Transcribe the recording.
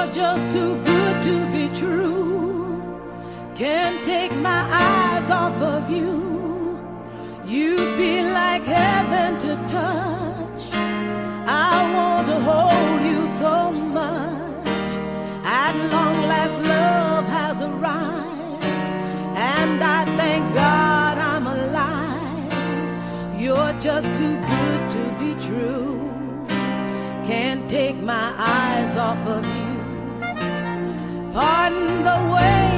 just too good to be true. Can't take my eyes off of you. You'd be like heaven to touch. I want to hold you so much. At long last, love has arrived, and I thank God I'm alive. You're just too good to be true. Can't take my eyes off of you. Pardon the way